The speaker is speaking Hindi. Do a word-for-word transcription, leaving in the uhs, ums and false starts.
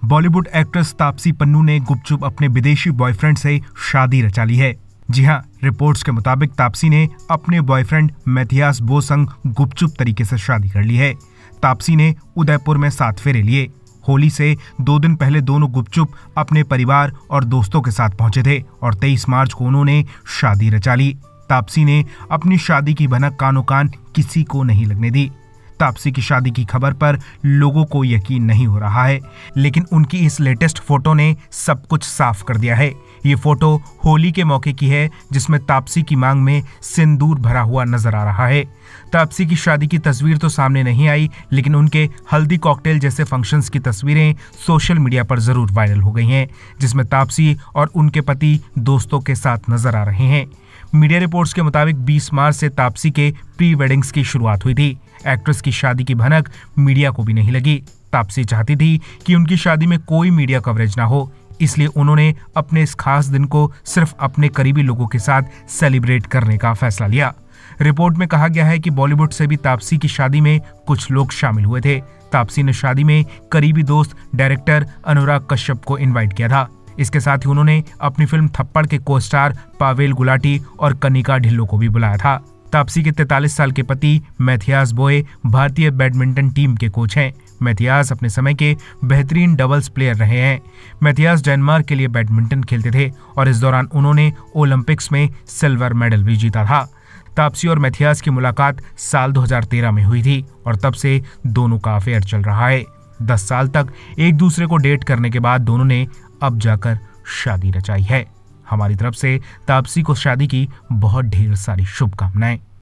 बॉलीवुड एक्ट्रेस तापसी पन्नू ने गुपचुप अपने विदेशी बॉयफ्रेंड से शादी रचा ली है। जी हां, रिपोर्ट्स के मुताबिक तापसी ने अपने बॉयफ्रेंड मैथियास बो संग गुपचुप तरीके से शादी कर ली है। तापसी ने उदयपुर में सात फेरे लिए। होली से दो दिन पहले दोनों गुपचुप अपने परिवार और दोस्तों के साथ पहुंचे थे और तेईस मार्च को उन्होंने शादी रचा ली। तापसी ने अपनी शादी की भनक कानो कान किसी को नहीं लगने दी। तापसी की शादी की खबर पर लोगों को यकीन नहीं हो रहा है, लेकिन उनकी इस लेटेस्ट फोटो ने सब कुछ साफ कर दिया है। ये फोटो होली के मौके की है, जिसमें तापसी की मांग में सिंदूर भरा हुआ नजर आ रहा है। तापसी की शादी की तस्वीर तो सामने नहीं आई, लेकिन उनके हल्दी कॉकटेल जैसे फंक्शंस की तस्वीरें सोशल मीडिया पर जरूर वायरल हो गई हैं, जिसमें तापसी और उनके पति दोस्तों के साथ नजर आ रहे हैं। मीडिया रिपोर्ट्स के मुताबिक बीस मार्च से तापसी के प्री वेडिंग्स की शुरुआत हुई थी। एक्ट्रेस की शादी की भनक मीडिया को भी नहीं लगी। तापसी चाहती थी कि उनकी शादी में कोई मीडिया कवरेज ना हो, इसलिए उन्होंने अपने इस खास दिन को सिर्फ अपने करीबी लोगों के साथ सेलिब्रेट करने का फैसला लिया। रिपोर्ट में कहा गया है कि बॉलीवुड से भी तापसी की शादी में कुछ लोग शामिल हुए थे। तापसी ने शादी में करीबी दोस्त डायरेक्टर अनुराग कश्यप को इन्वाइट किया था। इसके साथ ही उन्होंने अपनी फिल्म थप्पड़ के को स्टार पावेल गुलाटी और कनिका ढिल्लो को भी बुलाया था। तापसी के तैंतालीस साल के पति मैथियास बोए भारतीय बैडमिंटन टीम के कोच हैं। मैथियास अपने समय के बेहतरीन डबल्स प्लेयर रहे हैं। मैथियास डेनमार्क के लिए बैडमिंटन खेलते थे और इस दौरान उन्होंने ओलंपिक्स में सिल्वर मेडल भी जीता था। तापसी और मैथियास की मुलाकात साल दो हज़ार तेरह में हुई थी और तब से दोनों का अफेयर चल रहा है। दस साल तक एक दूसरे को डेट करने के बाद दोनों ने अब जाकर शादी रचाई है। हमारी तरफ से तापसी को शादी की बहुत ढेर सारी शुभकामनाएं।